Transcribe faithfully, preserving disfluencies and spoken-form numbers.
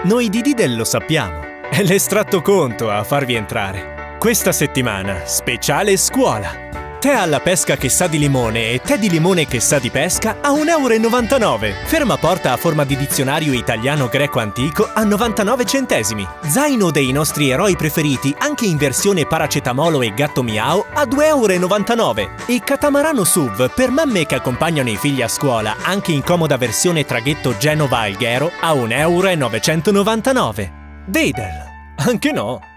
Noi di Didel lo sappiamo. È l'estratto conto a farvi entrare. Questa settimana, speciale scuola. Tè alla pesca che sa di limone e tè di limone che sa di pesca a un euro e novantanove. Fermaporta a forma di dizionario italiano-greco antico a novantanove centesimi. Zaino dei nostri eroi preferiti anche in versione paracetamolo e gatto miao a due euro e novantanove. E catamarano S U V per mamme che accompagnano i figli a scuola anche in comoda versione traghetto Genova-Alghero a un euro e novecentonovantanove. Didel, anche no?